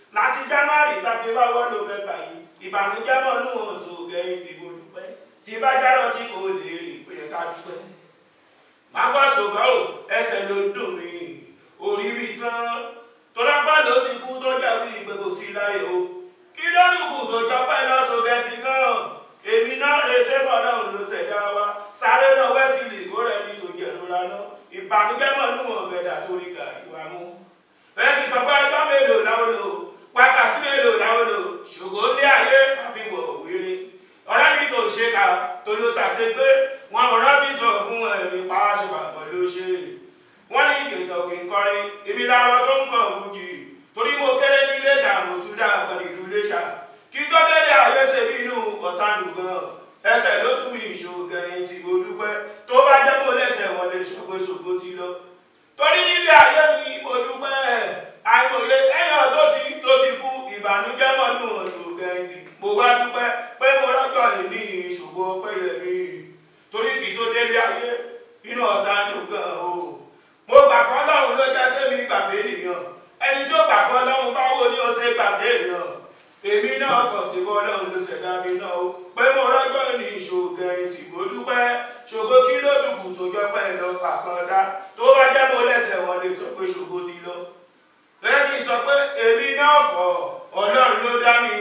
láti January tàbí bá wọ́n ló fẹ́ báyìí ìbànújẹ́ mọ́ ní wọn tó gẹ̀yìn sí mo dúpẹ́ tí bá járọ̀ tí kò lè rí pé ká dúpẹ́. má gbọ́ ṣùgbọ́n ò ẹsẹ̀ ló ń dùn mí orí rí tán tọ́lápá ló ti kú tó jẹ́ wí ìgbẹ́kò sí láyé o kí ló ní kù tó jọpẹ́ lọ́sọ̀gẹ́ ti kàn èmi náà retí bọ́lọ́run ló ṣẹ̀dá wa sáré náà wẹ́sì lè kó rẹ̀ ní tòjì ẹ̀rọ lánàá ìbànújẹ́ mọ́ ní wọn bẹ̀dà torí gàrí wa mú. bẹ́ẹ̀ ni sọ pé ẹjọ́ mélòó láwọn lò wákàtí mélòó láwọn lò ṣògo ní ayé tàbí wọ̀ wéré ọ̀rẹ́ ní tó ṣe ká tó ló ṣàṣegbé wọn ò rántí sọ fún ẹ̀mí pàṣípàpọ̀ ló ṣe wọ́n ní ìgbésọ̀ kì í kọrin ibi lárọ́ tó ń kọ̀ wújì torí mo kéré ní Iléṣà mo tún dá àgbọ̀n ìlú Iléṣà kí tó délé ayé ṣe bí inú ọ̀tá nùgàn ẹsẹ̀ ló tún mi ìṣòro gẹ̀yìn tí mo dúpẹ́ tó bá jẹ́ mo lẹ́sẹ̀ wọlé ṣògbóṣògbó ti lọ torí nílé ayé mi mo dúpẹ́ àìmọye ẹ̀yàn tó ti kú ìbànújẹ́ mọ́nú ọ̀ṣọ́ gẹ̀yìn tí mo wá dúpẹ́ pé mo rọ́jọ́ ìní ìṣògbó péye mi torí kì í tó délé ayé inú ọ̀tá nùgàn o mo gbà fún Ọlọ́run ló jẹ́ kémi gbàgbé nìyàn ẹni tí ó gbà fún Ọlọ́run báwo ni ó ṣe gbàgbé èèyàn èmi náà kọ̀ sí Ọlọ́run ló ṣẹ̀dá mi náà o pé mo rọ́jọ́ ní ìṣòro gẹ̀yìn tí mo dúpẹ́ ṣògo kí ló dùbù tó jọ pẹ́ lọ pàkàndá tó bá jẹ́ mo lẹ́sẹ̀ wọlé sọ pé ṣògo ti lọ lẹ́yìn sọ pé èmi náà kọ̀ Ọlọ́run ló dá mi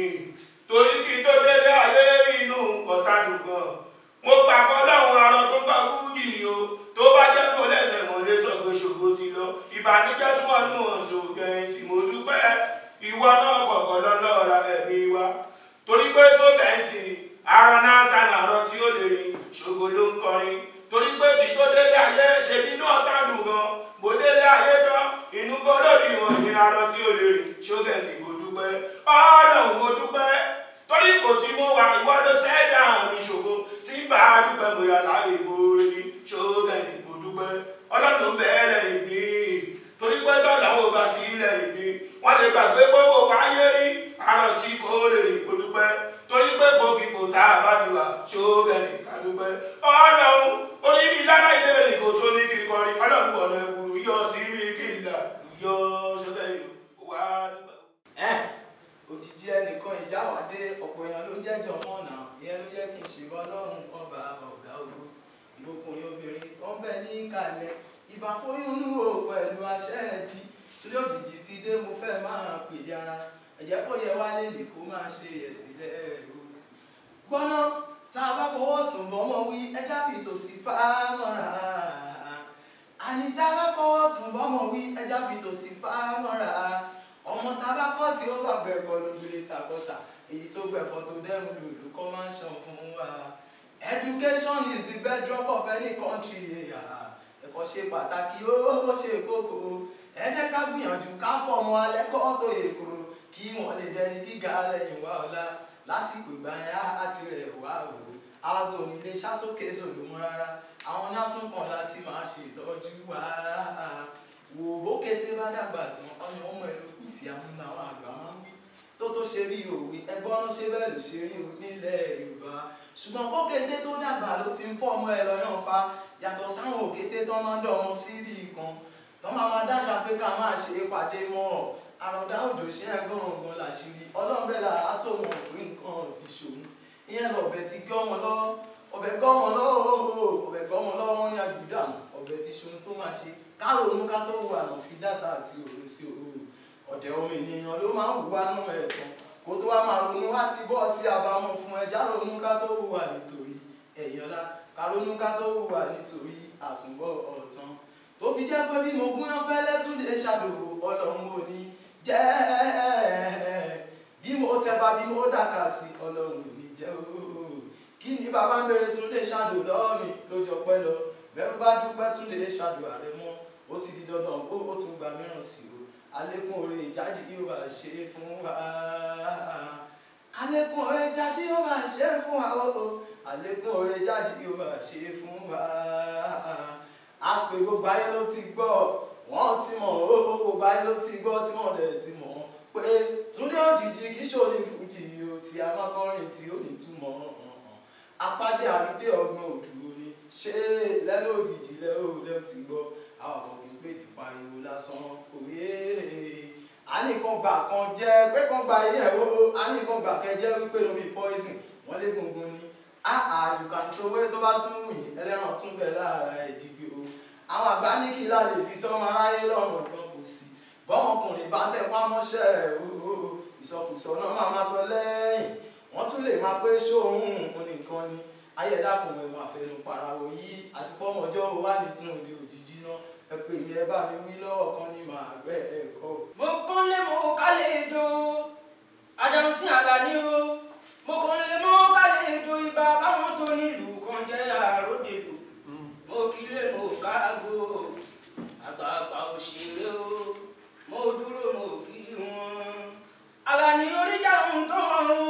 torí kí tó délé ayé inú ọ̀tá dùgàn mo gbà fún Ọlọ́run arọ tó bá wújì o tó bá jẹ́ mo lẹ́sẹ̀ wọlé sọ pé ṣògo ti lọ ìbànújẹ́ tí wọ́n ní ọ̀ṣọ́ gẹ̀yìn tí mo dúpẹ́ ìwọ náà kọ̀ọ̀kan lọ́lọ́ra ẹ̀mí wa torí pé tó tẹ̀sí ara náà sànà àrọ́ tí ó lè rìn ṣògo ló ń kọrin torí pé kí tó délé ayé ṣe nínú ọ̀tá dùn gan bó délé ayé tán inú gbọ́dọ̀ bí wọn ní arọ́ tí ó lè rìn ṣógẹ̀sì mo dúpẹ́ Ọlọ́run mo dúpẹ́ torí kò tí mo wà ìwọ ló ṣẹ̀dá mi ṣògo tí bá a dúpẹ́ bóyá láì borí ní ṣógẹ̀sì mo dúpẹ́ Ọlọ́run bẹ̀rẹ̀ ìdí torí pé tọ́lá wo bá ti ilẹ̀ ìdí wọ́n lè gbàgbé pé wò wáyé rí àrùn tí kò lè rí kó dúpẹ́ torí pé gbòógìgbò tá a bá ti wà ṣógẹ̀rì ká dúpẹ́ Ọlọ́run orí mi lára ilé rìn kò tó ní kíkọrin Ọlọ́run gbọ̀nà ẹ̀kúrú yọ sí mi kí n là lùyọ ṣọgẹ́rì wá dúpẹ́. Òjijì ẹnìkan ìjà wà dé ọ̀pọ̀ èèyàn ló jẹ́jọ́ mọ́nà ìyẹn ló jẹ́ kí n ṣe Ọlọ́run ọba ọ̀gá ògo ìgbókùnrin obìnrin tó ń bẹ ní ìkàlẹ̀ ìbàfóyúnú o pẹ̀lú àṣẹ ẹ̀dí túlé òjijì ti dé mo fẹ́ máa pèdé ara ẹ̀jẹ̀ kó yẹ wá lè lè kó máa ṣe ẹ̀sìnlẹ̀ o. gbọ́ná tá a bá fọwọ́ tún bọ́mọ wí ẹja fi tòsí fámọ́ra àní tá a bá fọwọ́ tún bọ́mọ wí ẹja fi tòsí fámọ́ra ọmọ tá a bá kọ́ tí ó bá gbẹ̀kọ́ lójúlé tàkọ́tà èyí tó gbẹ̀kọ́ tó dẹ́rù lòlù kọ́ máa ń ṣàn fún wa. Education is the bedrock of any country. Ẹ̀kọ́ ṣe pàtàkì ó ṣe kókó ẹ jẹ́ ká gbìyànjú ká fọmọ alẹ́kọ̀ọ́ tó yè kúrò kí wọ́n lè dẹni gíga lẹ́yìn wá ọ̀la lásìkò ìgbà yẹn á ti rẹ̀ wá o aago nílé ṣásókè sòdò mọ́ rárá àwọn násùn kan láti máa ṣe ìtọ́jú wá wò bókété bá dàgbà tán ọmọ ẹlòkù tí àwọn àgbà máa ń wí tó ṣe bí òwe ẹgbọ́n ló ṣe bẹ́ẹ̀ ló ṣe rí nílẹ̀ Yorùbá ṣùgbọ́n kókété tó dàgbà ló ti ń fọ́ ọmọ ẹ lọ́yàn fa yàtọ̀ sáwọn òkété tó máa ń dọ̀ ọmọ síbì kan tó máa dáṣà pé ká máa ṣe ìpàdé mọ́ àròdá òjò ṣe ẹgbọ́n làṣírí ọlọ́mbrẹ́là àtòmọ̀ pé nǹkan ti ṣòun ìyẹn lọ̀bẹ ti gbé ọmọ lọ́wọ́ ọbẹ̀ gbọ́mọ lọ́wọ́ wọn ní àjùdà ọbẹ̀ ti ṣòun tó máa ṣe kárònú ká tó wà náà fi dátà àti òru sí òru ọ̀dẹ̀ ọmọ ènìyàn ló máa ń hùwà nú ẹ̀tàn kó tó wá máa ronú wá ti bọ́ sí àbámọ̀ fún ẹja ronú ká tó hùwà nítorí ẹ̀yọ́lá kárònú ká tó hùwà nítorí àtúnbọ̀ ọ̀tán tó fi jẹ́ pé bí mo gúnyán fẹ́lẹ́ tún lè ṣàdòwò Ọlọ́run ò ní jẹ́ bí mo tẹba bí mo dàkà sí Ọlọ́run ò ní jẹ́ ooo kí ni bàbá ń bèrè tún lè ṣàdò lọ́wọ́ mi tó jọ pẹ́ lọ bẹ́rù bá dúpẹ́ tún lè ṣàdò ààrẹ mọ́ ó ti di dandan ó tún gba mìíràn sí o àlékún oore ìjájí yóò bá ṣe fún wa àlékún oore ìjájí yóò bá ṣe fún wa o àlékún oore ìjájí yóò bá ṣe fún wa àsìkò gbogbo ayé ló ti gbọ́ wọ́n ti mọ̀ ó gbogbo ayé ló ti gbọ́ tí wọ́n dẹ̀ ti mọ̀ pé Túndé Òjìji kì í ṣòní fújì o tí a máa kọrin tí ó ní túmọ̀ apádé àlùdé ọgbọ́n òdùwò ni ṣé lẹ́nu Òjìji lẹ́ó ti gbọ́ àwọn ọmọ kì í pè ní pariwo lásán òye a ní kan gbà kan jẹ́ pé kan gba iye ẹ̀wọ́ a ní kan gbà kẹjẹ́ wípé lómi poison wọ́n lé gungun ni you can throw away tó bá tún wù yín ẹlẹ́ran tún bẹ̀ lára ìdìgbò o àwọn àgbà ní kí ilá lè fi tọ́ ọmọ aráyé lọ́rùn ọ̀gbọ́n kò sí bọ́mọkùnrin bá tẹ̀ pámọ́ṣẹ́ ìsọkùsọ náà máa sọ lẹ́yìn wọ́n tún lè máa pé ṣóhun nìkan ni ayédàkùn ẹ̀wọ̀n àfẹnù pàràwọ̀ yìí àti pọ́mọjọ́ wà ní tún òde òjijì náà ẹ pè mí ẹ bá mi wí lọ́wọ́ kan ní màá gbẹ́ ẹ̀kọ́. mo kún lé mo kálẹ̀ èdò Àjàmsí Àlàní o mo kún lé mo kálẹ̀ èdò ibà báwọn tó nílùú kan jẹ́ àròdèlù mo kí lé mo káàgó àgbààgbà òṣèré o mo dúró mo kí wọn. Àlàní oríjà ohun tó hàn o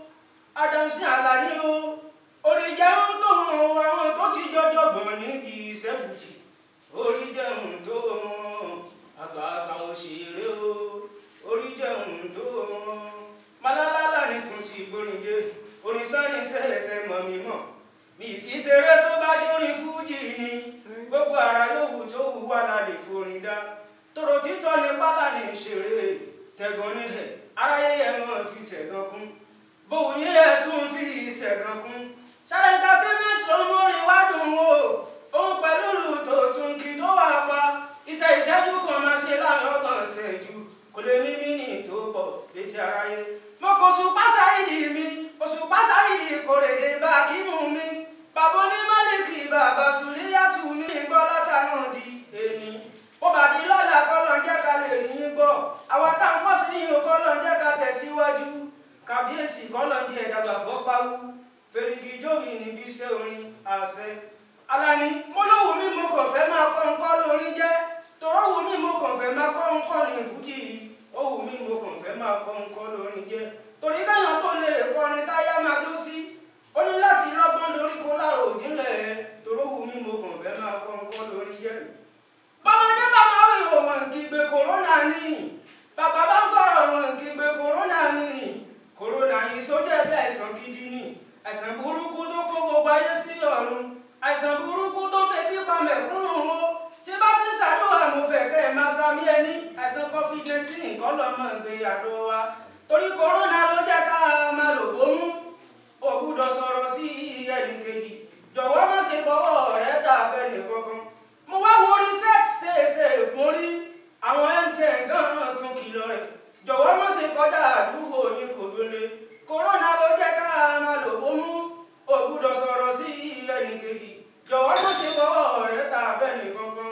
Àjàmsí Àlàní o oríjà ohun tó hàn o àwọn tó ti jọjọ gbọ̀n níbi ìṣẹ́fùjì orí jẹun tó wọn àgbààgbà òṣèré o orí jẹun tó wọn. Malálálá ní tún ti gbóríndé orin sáré sẹ́lẹ̀ tẹ mọ̀ mí mọ̀ mi fi ṣeré tó bá jórin fújì ni gbogbo ara yòówù tó wù wá la lè forin dá tòrò títọ́ ní pálá ní ìṣeré tẹ̀gàn níhẹ̀ aráyé ẹ̀ mọ̀ fi tẹ̀gàn kún bòun yé ẹ̀ tún fi tẹ̀gàn kún sáré entertainment ló ń mórin wá dùn o òun pẹ̀lú lùtò tún kí tó wà pa iṣẹ́ ìṣẹ́jú kan máa ṣe láàrin ọgbọ̀n ìṣẹ́jú kò lè ní mínì tó pọ̀ létí aráyé mo kò Òṣùpá Sáìdì mi Òṣùpá Sáìdì Kòrèdè bá kínú mi bàbá ní Málíkì bàbá Sùlíyàtù mi gbọ́ látàná di èmi ó bà ní lọ́la kọ́lọ̀ jẹ́ ká lè rí yín gbọ́ àwa tá ń kọ́ sí yín o kọ́lọ̀ jẹ́ ká tẹ̀síwájú kàbíyèsí kọ́lọ̀ jẹ́ ìdàgbà fọ́páwú fèrègì jóbi níbi iṣẹ́ orin àṣẹ. Àlàní mo lówù mí mo kàn fẹ́ máa kọ́ ńkọ́ lórí jẹ́ torọ́ wù mí mo kàn fẹ́ máa kọ́ ńkọ́ ní fújì ó wù mí mo kàn fẹ́ máa kọ́ ńkọ́ lórí jẹ́ torí káyọ̀ tó lè kọrin táyà máa jó sí ó ní láti lọ́gbọ́n lórí kó láàrò òdínlẹ̀ torọ́ wù mí mo kàn fẹ́ máa kọ́ ńkọ́ lórí jẹ́. Bọ́mọdé bá máa wí òun kígbe kòrónà ní bàbá bá sọ̀rọ̀ òun kígbe kòrónà ní kòrónà yìí sójẹ́ bí àìsàn gidi ní àìsàn burúkú tó kó gbogbo ayé sí ọ̀run àìsàn burúkú tó fẹ́ bí pa mẹ̀kúnnù o tí bá ti ń ṣàdúrà mo fẹ́ kẹ́ ẹ̀ máa sami ẹni àìsàn COVID-19 kọ́ lọ́mọ ìgbé àdó wa torí kòrónà ló jẹ́ ká máa lò bómú ò gbúdọ̀ sọ̀rọ̀ sí ẹnì kejì jọ̀wọ́ má ṣe bọ́wọ́ rẹ̀ tà bẹ́ẹ̀ni kankan mo wá wo reset ṣe fún rí àwọn MTN gan-an tún kìlọ̀ rẹ̀ jọ̀wọ́ má ṣe kọjá àdúgbò yín kò dúnlé kòrónà ló jẹ́ ká máa lò bómú ò gbúdọ̀ sọ̀rọ̀ sí ẹnì kejì jọ̀wọ́ má ṣe bọ́wọ́ rẹ̀ tà bẹ́ẹ̀ni kankan.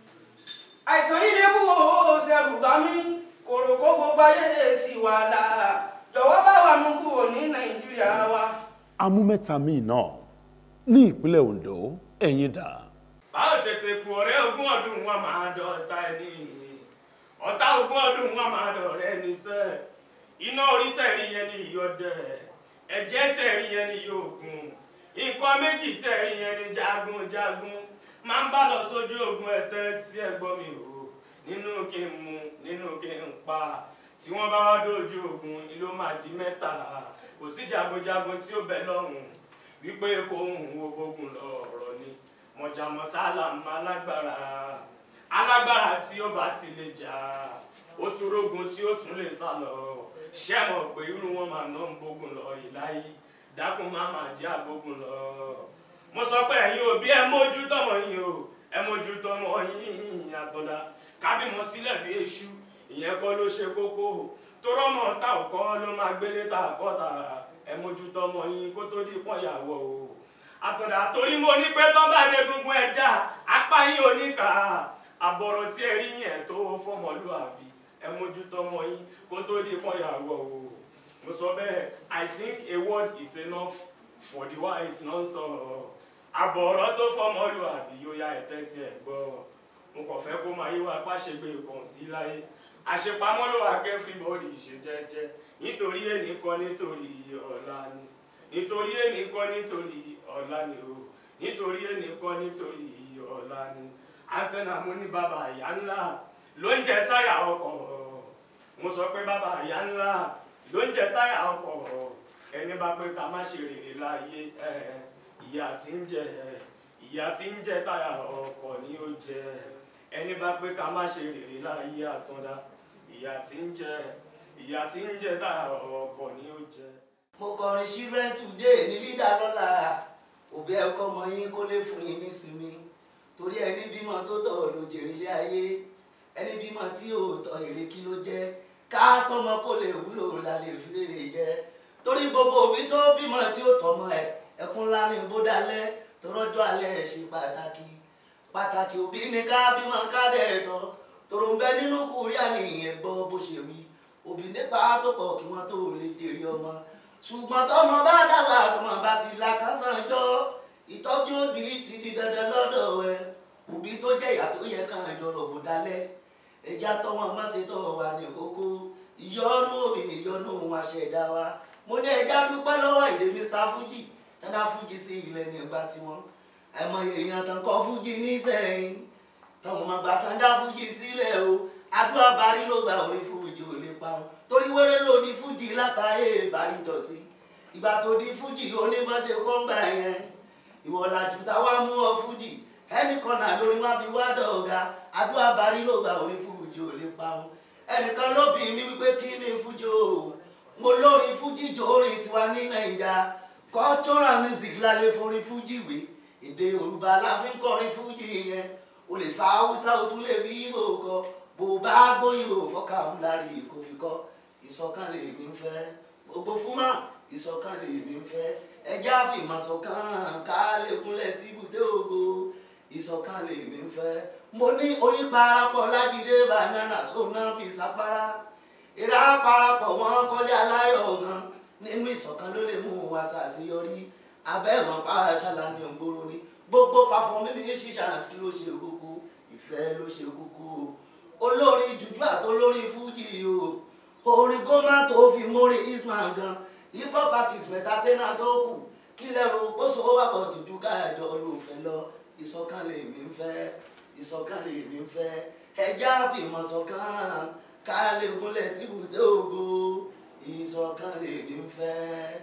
Àìsàn yìí lè kú o ṣẹ̀rù bá mi kòrò kó gbogbo ayé sì wà láà jọ̀wọ́ bá wà mú kúrò ní Nàìjíríà wa. Amú mẹ́ta míì náà ní ìpínlẹ̀ Ondo ẹ̀yin dà. Báwo tètè kú ọ̀rẹ́ ogún ọdún wa máa dọ̀ta ẹni ọ̀tá ogún ọdún wa máa dọ̀rẹ́ ẹni sẹ́ iná orí tẹ̀rí yẹn ni ìyọ̀dẹ̀ ẹ̀jẹ̀ tẹ̀rí yẹn ni yòókùn nǹkan méjì tẹ̀rí yẹn ni jagunjagun máa ń bá lọ sójú ogun ẹ̀tẹ́ tí ẹ gbọ́ mi o nínú kí n mu nínú kí n pa tí wọ́n bá wá dójú ogun ló máa di mẹ́ta kò sí jagunjagun tí ó bẹ lọ́rùn wípé kò ń wo gbógun lọ́rọ̀ ni mọ̀jàmọ́ sálàmù alágbára tí ó bá ti lè jà ó tún rógun tí ó tún lè sá lọ ṣẹ́mọ̀ pé irú wọn máa ná ń gbógun lọ ìláyé dákun má máa jẹ́ àgbógun lọ. Mo sọ pé ẹ̀yin òbí ẹ mójú tọmọ yín o ẹ mójú tọmọ yín àtọ̀dá kábímọ sílẹ̀ bí èṣù ìyẹn kọ́ ló ṣe kókó torọ́mọ tá ò kọ́ ló máa gbélé ta àkọ́ta ẹ mójú tọmọ yín kó tó di pọ́n ìyàwó o àtọ̀dá torí mo ní pé tọ́ bá dé gungun ẹja apá yín oníkà àbọ̀rọ̀ tí ẹ rí yẹn tó fọmọlúàbí ẹ mójú tọmọ yín kó tó di pọ́n ìyàwó o. Mo sọ bẹ́ẹ̀ I think a word is enough for the wise náà sọ àbọ̀rọ̀ tó fọmọlúàbí yóò yá ẹ̀tẹ́ tí ẹ gbọ́ mo kàn fẹ́ kó máa yíwá pàṣẹgbè kan sí láyé àṣepamọ́ ló wà kẹ́fìbọ́dì ṣe jẹ́jẹ́ nítorí ẹnì kan nítorí ọ̀la ni nítorí ẹnì kan nítorí ọ̀la ni o nítorí ẹnì kan nítorí ọ̀la ni antenna mo ní bàbá ìyá ńlá ló ń jẹ sáyà ọkọ̀ mo sọ pé bàbá ìyá ńlá ló ń jẹ táyà ọkọ̀ ẹni bá pé ká má ṣe rere láyé ìyá tí ń jẹ táyà ọkọ̀ ni ó jẹ ẹni bá pé ká má ṣe rere láyé àtúndá ìyá tí ń jẹ tá ọ̀pọ̀ ni ó jẹ. mo kọrin children today ní lídà lọ́la òbí ẹ̀kọ́ ọmọ yín kó lè fún yín nísinmi torí ẹni bímọ tó tọ́ ló jèrè ilé ayé ẹni bímọ tí ò tọ́ èrè kí ló jẹ́ ká tọmọ kó lè wúlò la lè fi rere jẹ torí gbogbo òbí tó bímọ tí ó tọmọ ẹkún ńlá ní bó dalẹ̀ tó rọ́jọ́ alẹ́ ṣe pàtàkì òbí ní ká bímọ ká dẹ̀ tọ́ tòrò ń bẹ nínú kúrìá nìyẹn gbọ́ bó ṣe wí òbí nípa tó pọ̀ kí wọ́n tó lè jèrè ọmọ ṣùgbọ́n tọmọ bá dàgbà tọmọ bá ti la kásán jọ ìtọ́jú òbí ti di dandan lọ́dọ̀ ẹ òbí tó jẹ́ ìyá tó yẹ kàn jọrọ̀ bó dalẹ̀ ẹja tọmọ má ṣe tọ́ wà ní kókó ìyọnu òbí ní ìyọnu wọn ṣẹ̀dá wa mo ní ẹja dúpẹ́ lọ́wọ́ ìdè Mr. Fuji tẹ́lá Fuji sí ilẹ̀ nígbà tí wọ́n àìmọye èèyàn tán kọ́ Fuji nísẹ̀yìn tọmọ àgbà kan dá Fuji sílẹ̀ o àdúrà Bari ló gba orí Fuji ò lè pa wọn torí wẹ́rẹ́ ló di Fuji látàyè Bari dọ̀sí ìgbà tó di Fuji onímọ̀ṣe kọ́ńgbà yẹn ìwọ̀làjù táwa mú ọ Fuji ẹnìkan náà lórí wá fi wá dọ̀ọ̀gá àdúrà Bari ló gba orí Fuji ò lè pa wọn ẹnìkan ló bí mi wípé kí ni Fuji o mo lórí Fuji jó orin tiwa ní Nàìjà cultural music lálẹ́ forí Fuji wé èdè Yorùbá la fi ń kọrin Fuji yẹn o lè fa Haúsá o tún lè fi Ìgbò kọ bó bá gbóyìnbó fọkàbúlárì kò fi kọ ìṣọ̀kan lèmi ń fẹ́ gbogbo fúnmá ìṣọ̀kan lèmi ń fẹ́ ẹjẹ́ àfìmọ̀ ṣọ̀kan ká lè kúnlẹ̀ sí ibùdó ògo ìṣọ̀kan lèmi ń fẹ́ mo ní oyin parapọ̀ Lájídé banana sóná fi sáfárá ìrà parapọ̀ wọn kọ́lé aláyọ̀ gan nínú ìṣọ̀kan ló lè mú wa ṣàṣeyọrí abẹ́ẹ̀mọ̀ pàrọ̀ ṣàlà ní ògbóró ni gbogbo pàfọ́mí ṣíṣà kí ló ṣe kókó ìfẹ́ ló ṣe kókó olórin jùjú àtolórin Fuji o orin gómà tó fi mórí Isman gan hip hop artist mẹ́tatẹ́nà tó kù kí lẹ́rù ó sọ wà pọ̀ jùjú káàjọ olùfẹ́ lọ ìṣọ̀kan lèmi ń fẹ́ ìṣọ̀kan lèmi ń fẹ́ ẹjẹ́ àfìmọ̀ ṣọ̀kan ká lè gúnlẹ̀ síbùdó ògo ìṣọ̀kan lèmi ń fẹ́.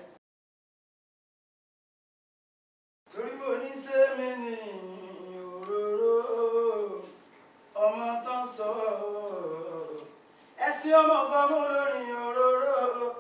torí mo ní sẹ́mi ní òróró ọmọ tán sọ ẹ̀sìn ọmọ fọmọ lórí òróró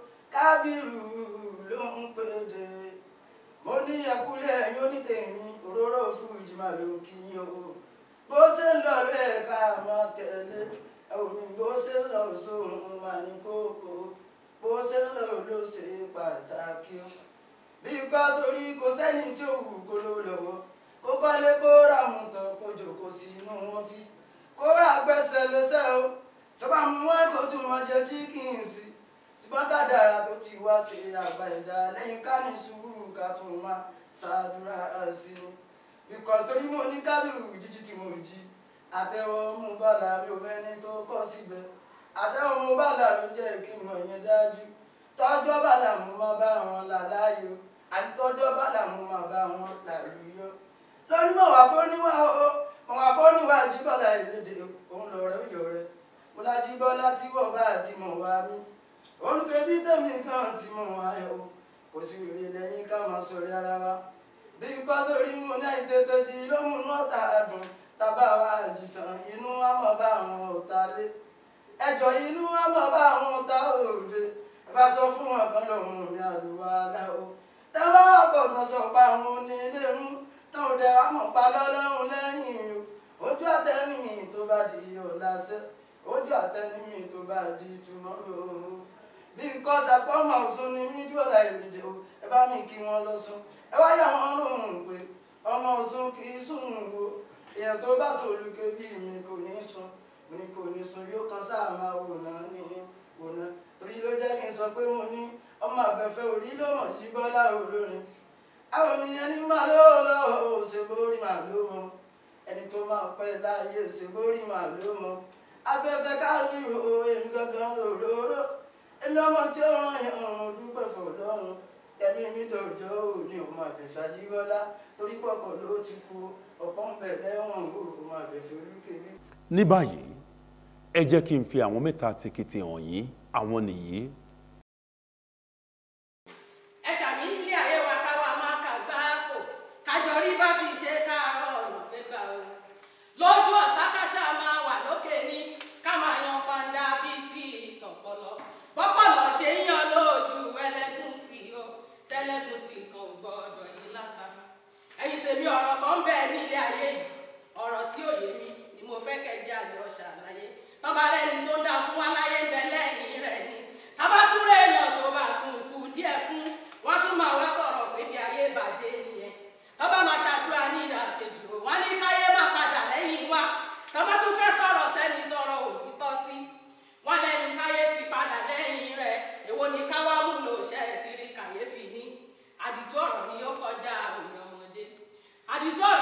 Kábírù ló ń pèdè mo ní ẹkúlẹ̀ ẹ̀yìn onítẹ̀mí òróró Fuji máa ló kí yín o bó ṣe ń lọ rẹ̀ ká máa tẹ̀lé omi bó ṣe ń lọ sóhun máa ní kókó bó ṣe ń lọ ló ṣe pàtàkì o bí gbọ́ torí kò sẹ́ni tí ó wù kó ló lọ́wọ́ kó kọ́lé kó ra mọ́tò kó jókòó sínú ọ́fíìsì kó àgbẹ̀sẹ̀ lẹ́sẹ̀ o tó bá mú wọn kó tún wọn jẹ chicken sí ṣùgbọ́n kádàrá tó ti wá sí àgbà ẹ̀dá lẹ́yìn ká ní sùúrù ká tún máa ṣàdúrà sí i because torí mo ní Kábírù jíjí tí mo jí àtẹ̀wọ́ mú bàlá mi ò mẹ́ni tó kọ́ síbẹ̀ àṣẹwọ́ mú bàlá ló jẹ́ kí n mọ̀ yẹn dájú tọ́jọ́ bàlá mo máa bá wọn là láàyò àtijọ́ bá làwọn máa bá wọn làlùyọ lórí mọ̀ wá fóníwá o mọ̀ wá fóníwá Jíbọ́lá ìlédè òun lọ̀rẹ́ òyò rẹ̀ mo la Jíbọ́lá tí wọ́n bá ti mọ̀ wá mí olùkẹ́ bí tèmi kan ti mọ̀ wá ẹ̀ o kò sí rere lẹ́yìn ká máa sọ̀rọ̀ ara wa bí kò sórí mo ní àìtètè jí ló mú nọ́ọ̀tà àdùn tábà wá àjìtàn inú wa mọ̀ bá àwọn ọ̀tá lé ẹjọ́ inú wa mọ̀ bá àwọn ọ̀tá òde ẹ bá sọ fún wọn kan lòun mi àlùwalá o tẹ́lá ọ̀pọ̀ sọ pa àwọn onílé mú tán ò dẹ̀ wá mọ̀ pa lọ́lọ́run lẹ́yìn o ojú àtẹnumí tó bá di ọ̀làṣẹ́ ojú àtẹnumí tó bá di tomorrow because as fọ́ọ̀mù ọ̀sùn ni mí Jíbọ́lá ìlúdẹ o ẹ bá mi kí wọ́n lọ́sùn ẹ wá yà wọ́n lóhùn pé ọmọ ọ̀sùn kì í sùn o èèyàn tó bá sòlùkẹ́ bí mi kò ní sùn yóò kan sáà máa wò náà ní òun torí ló jẹ́ kí n sọ pé mo ní ọmọ àbẹ̀fẹ́ orí ló mọ̀ Jíbọ́lá olórin àwọn ènìyàn ní máa lọ́wọ́ òṣèbórí máa ló mọ ẹni tó máa pẹ́ láàyè òṣèbórí máa ló mọ abẹ́fẹ́ Kábírù èmi gangan lòróró èmi ọmọ tí ó ràn yàn ọ̀run dúpẹ́ fọlọ́run ẹ̀mí mi dọ̀jọ́ òní ọmọ àbẹ̀fẹ́ Jíbọ́lá torí pọ̀pọ̀ ló ti kú ọ̀pọ̀ ń bẹ̀ lẹ́wọ̀n ọmọ àbẹ̀fẹ́ olúkèbí. ní báyìí ẹ jẹ́ kí n fi àwọn mẹ́ta tìkìtì hàn yín àwọn nìyí. ẹ ṣàmì nílé ayé wa káwa máa kàgbá kò kájọ rí bá ti ṣe káàárọ̀ ọ̀nà gbégbá o lójú ọ̀tá káṣá máa wà lókè ní ká máa yan fanda bíi ti tẹ́lẹ̀kùn sí nǹkan ò gbọ́dọ̀ yìí láta. Ẹ̀yin tèmi ọ̀rọ̀ kan bẹ́ẹ̀ nílé ayé yìí, ọ̀rọ̀ tí ò yé mi ni mo fẹ́ kẹ́jẹ́ àjọ ṣàlàyé. Tọ́ba lẹ́ni tó dá fún wa láyé ń bẹ lẹ́yìn rẹ̀ ni. Tábà tún rẹ̀ èèyàn tó bá tún kú díẹ̀ fún, wọ́n tún máa wá sọ̀rọ̀ pé bí ayé bàdé nìyẹn. Tọ́ba máa ṣàdúrà ní ìdàkejì o, wọ́n ní káyé má padà lẹ́yìn wa. Tọ́ba tún fẹ́ sọ̀rọ̀ sẹ́ni tọrọ òtítọ́ sí, wọ́n lẹ́ni káyé ti padà lẹ́yìn rẹ̀. Èwo ni káwá mú lò ṣẹ́ ti rí kàyéfì ní. Àdìtú ọ̀rọ̀ ni yóò kọjá òye ọmọdé. Àdìtú ọ̀rọ̀